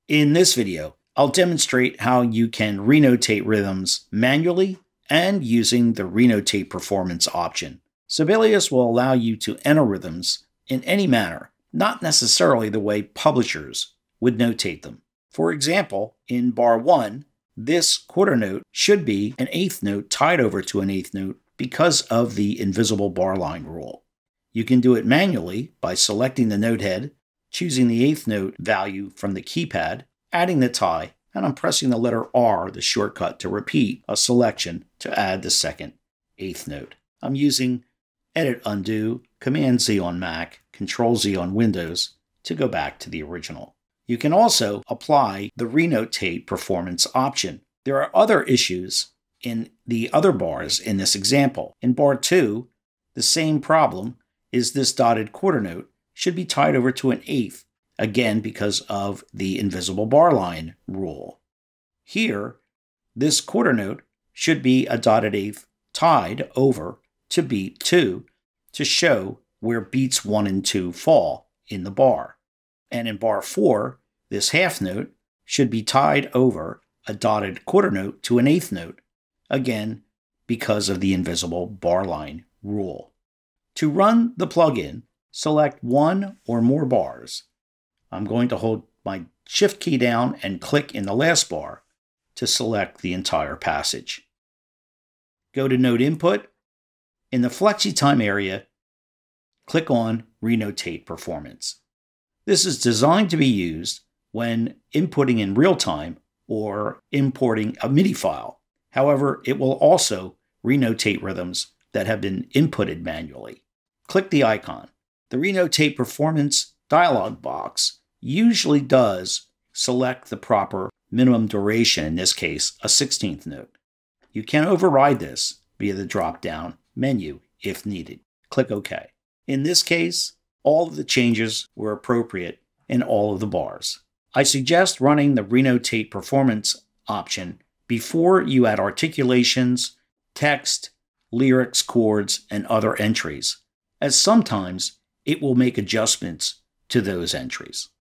In this video, I'll demonstrate how you can renotate rhythms manually and using the Renotate Performance option. Sibelius will allow you to enter rhythms in any manner, not necessarily the way publishers would notate them. For example, in bar 1, this quarter note should be an eighth note tied over to an eighth note because of the invisible bar line rule. You can do it manually by selecting the notehead, choosing the eighth note value from the keypad, adding the tie, and I'm pressing the letter R, the shortcut, to repeat a selection to add the second eighth note. I'm using Edit Undo, Command Z on Mac, Control Z on Windows to go back to the original. You can also apply the Renotate Performance option. There are other issues in the other bars in this example. In bar 2, the same problem is this dotted quarter note should be tied over to an eighth, again because of the invisible bar line rule. Here, this quarter note should be a dotted eighth tied over to beat 2 to show where beats 1 and 2 fall in the bar. And in bar 4, this half note should be tied over a dotted quarter note to an eighth note, again because of the invisible bar line rule. To run the plugin, select one or more bars. I'm going to hold my Shift key down and click in the last bar to select the entire passage. Go to Note Input. In the FlexiTime area, click on Renotate Performance. This is designed to be used when inputting in real time or importing a MIDI file. However, it will also renotate rhythms that have been inputted manually. Click the icon. The Renotate Performance dialog box usually does select the proper minimum duration, in this case, a 16th note. You can override this via the drop-down menu if needed. Click OK. In this case, all of the changes were appropriate in all of the bars. I suggest running the Renotate Performance option before you add articulations, text, lyrics, chords, and other entries, as sometimes it will make adjustments to those entries.